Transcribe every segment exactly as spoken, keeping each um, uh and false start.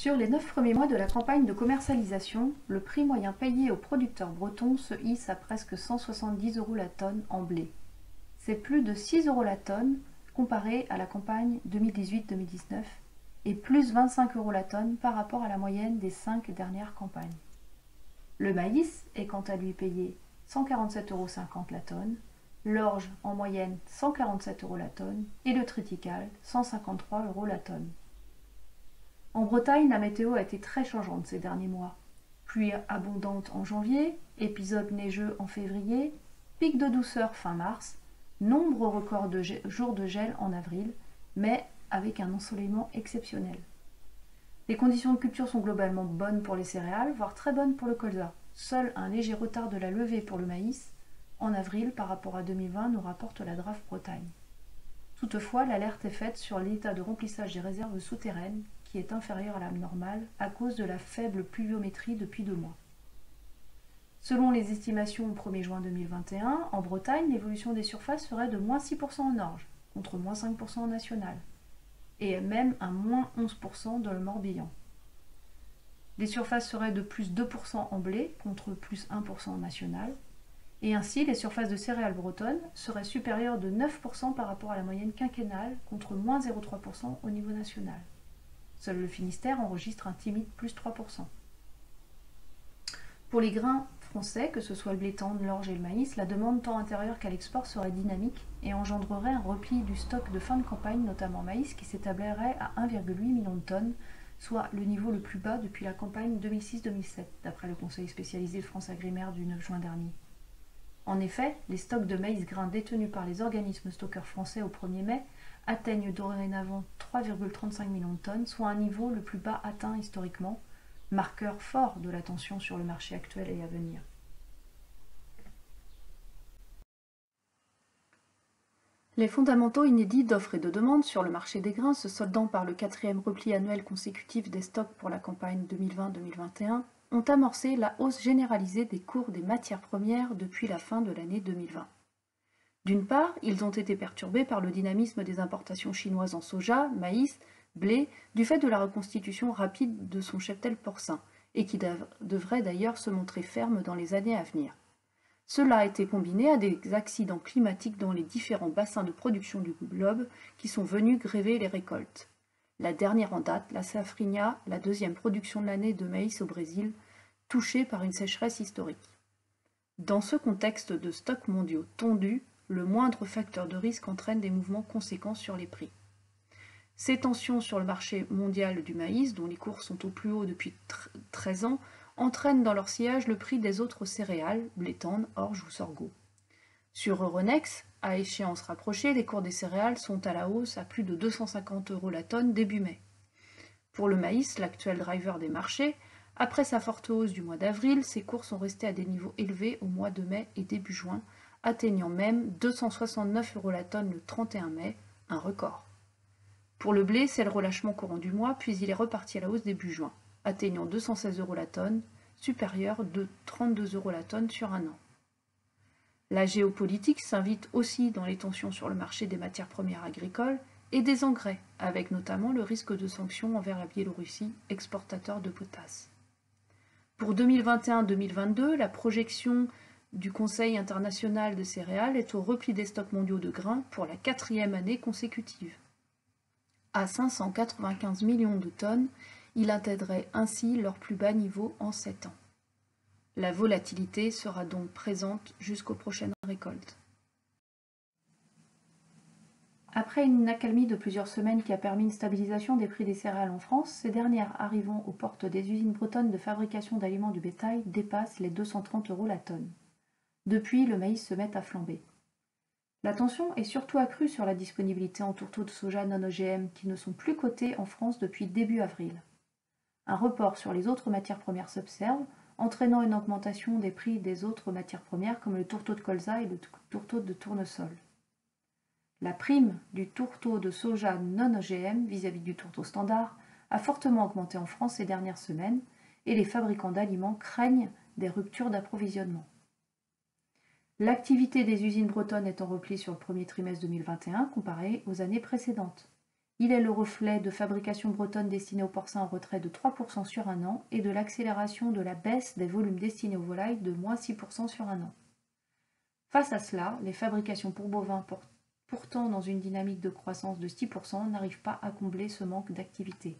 Sur les neuf premiers mois de la campagne de commercialisation, le prix moyen payé aux producteurs bretons se hisse à presque cent soixante-dix euros la tonne en blé. C'est plus de six euros la tonne comparé à la campagne deux mille dix-huit deux mille dix-neuf et plus vingt-cinq euros la tonne par rapport à la moyenne des cinq dernières campagnes. Le maïs est quant à lui payé cent quarante-sept euros cinquante la tonne, l'orge en moyenne cent quarante-sept euros la tonne et le triticale cent cinquante-trois euros la tonne. En Bretagne, la météo a été très changeante ces derniers mois. Pluie abondante en janvier, épisode neigeux en février, pic de douceur fin mars, nombreux records de jours de gel en avril, mais avec un ensoleillement exceptionnel. Les conditions de culture sont globalement bonnes pour les céréales, voire très bonnes pour le colza. Seul un léger retard de la levée pour le maïs en avril par rapport à deux mille vingt nous rapporte la D R A F Bretagne. Toutefois, l'alerte est faite sur l'état de remplissage des réserves souterraines qui est inférieur à la normale à cause de la faible pluviométrie depuis deux mois. Selon les estimations au premier juin deux mille vingt et un, en Bretagne, l'évolution des surfaces serait de moins six pour cent en orge, contre moins cinq pour cent en national, et même un moins onze pour cent dans le Morbihan. Les surfaces seraient de plus deux pour cent en blé, contre plus un pour cent en national, et ainsi les surfaces de céréales bretonnes seraient supérieures de neuf pour cent par rapport à la moyenne quinquennale, contre moins zéro virgule trois pour cent au niveau national. Seul le Finistère enregistre un timide plus trois pour cent. Pour les grains français, que ce soit le blé tendre, l'orge et le maïs, la demande tant intérieure qu'à l'export serait dynamique et engendrerait un repli du stock de fin de campagne, notamment maïs, qui s'établirait à un virgule huit million de tonnes, soit le niveau le plus bas depuis la campagne deux mille six deux mille sept, d'après le conseil spécialisé de France Agrimaire du neuf juin dernier. En effet, les stocks de maïs grains détenus par les organismes stockeurs français au premier mai atteignent dorénavant trois virgule trente-cinq millions de tonnes, soit un niveau le plus bas atteint historiquement, marqueur fort de la tension sur le marché actuel et à venir. Les fondamentaux inédits d'offres et de demande sur le marché des grains, se soldant par le quatrième repli annuel consécutif des stocks pour la campagne deux mille vingt deux mille vingt et un, ont amorcé la hausse généralisée des cours des matières premières depuis la fin de l'année deux mille vingt. D'une part, ils ont été perturbés par le dynamisme des importations chinoises en soja, maïs, blé, du fait de la reconstitution rapide de son cheptel porcin, et qui devrait d'ailleurs se montrer ferme dans les années à venir. Cela a été combiné à des accidents climatiques dans les différents bassins de production du globe qui sont venus gréver les récoltes. La dernière en date, la safrinha, la deuxième production de l'année de maïs au Brésil, touchée par une sécheresse historique. Dans ce contexte de stocks mondiaux tondus, le moindre facteur de risque entraîne des mouvements conséquents sur les prix. Ces tensions sur le marché mondial du maïs, dont les cours sont au plus haut depuis treize ans, entraînent dans leur sillage le prix des autres céréales, blé tendre, orge ou sorgho. Sur Euronext, à échéance rapprochée, les cours des céréales sont à la hausse à plus de deux cent cinquante euros la tonne début mai. Pour le maïs, l'actuel driver des marchés, après sa forte hausse du mois d'avril, ces cours sont restés à des niveaux élevés au mois de mai et début juin, atteignant même deux cent soixante-neuf euros la tonne le trente et un mai, un record. Pour le blé, c'est le relâchement courant du mois, puis il est reparti à la hausse début juin, atteignant deux cent seize euros la tonne, supérieur de trente-deux euros la tonne sur un an. La géopolitique s'invite aussi dans les tensions sur le marché des matières premières agricoles et des engrais, avec notamment le risque de sanctions envers la Biélorussie, exportateur de potasse. Pour deux mille vingt et un deux mille vingt-deux, la projection du Conseil international de céréales est au repli des stocks mondiaux de grains pour la quatrième année consécutive. À cinq cent quatre-vingt-quinze millions de tonnes, il atteindrait ainsi leur plus bas niveau en sept ans. La volatilité sera donc présente jusqu'aux prochaines récoltes. Après une accalmie de plusieurs semaines qui a permis une stabilisation des prix des céréales en France, ces dernières arrivant aux portes des usines bretonnes de fabrication d'aliments du bétail dépassent les deux cent trente euros la tonne. Depuis, le maïs se met à flamber. La tension est surtout accrue sur la disponibilité en tourteaux de soja non O G M qui ne sont plus cotés en France depuis début avril. Un report sur les autres matières premières s'observe, entraînant une augmentation des prix des autres matières premières comme le tourteau de colza et le tourteau de tournesol. La prime du tourteau de soja non O G M vis-à-vis du tourteau standard a fortement augmenté en France ces dernières semaines et les fabricants d'aliments craignent des ruptures d'approvisionnement. L'activité des usines bretonnes est en repli sur le premier trimestre deux mille vingt et un comparé aux années précédentes. Il est le reflet de fabrication bretonne destinée aux porcins en retrait de trois pour cent sur un an et de l'accélération de la baisse des volumes destinés aux volailles de moins six pour cent sur un an. Face à cela, les fabrications pour bovins, pourtant dans une dynamique de croissance de six pour cent, n'arrivent pas à combler ce manque d'activité.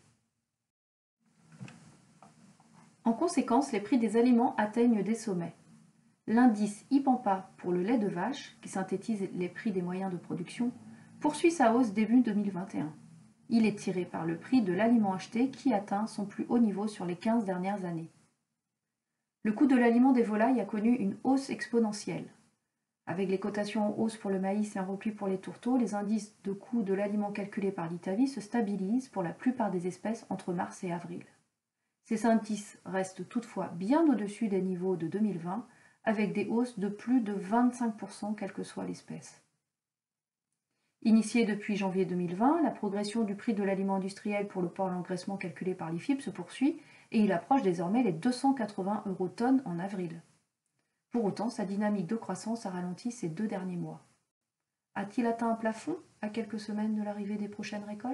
En conséquence, les prix des aliments atteignent des sommets. L'indice IPANPA pour le lait de vache, qui synthétise les prix des moyens de production, poursuit sa hausse début deux mille vingt et un. Il est tiré par le prix de l'aliment acheté qui atteint son plus haut niveau sur les quinze dernières années. Le coût de l'aliment des volailles a connu une hausse exponentielle. Avec les cotations en hausse pour le maïs et en repli pour les tourteaux, les indices de coût de l'aliment calculés par l'Itavi se stabilisent pour la plupart des espèces entre mars et avril. Ces indices restent toutefois bien au-dessus des niveaux de deux mille vingt, avec des hausses de plus de vingt-cinq pour cent quelle que soit l'espèce. Initiée depuis janvier deux mille vingt, la progression du prix de l'aliment industriel pour le porc l'engraissement calculé par l'I F I P se poursuit et il approche désormais les deux cent quatre-vingts euros tonnes en avril. Pour autant, sa dynamique de croissance a ralenti ces deux derniers mois. A-t-il atteint un plafond à quelques semaines de l'arrivée des prochaines récoltes ?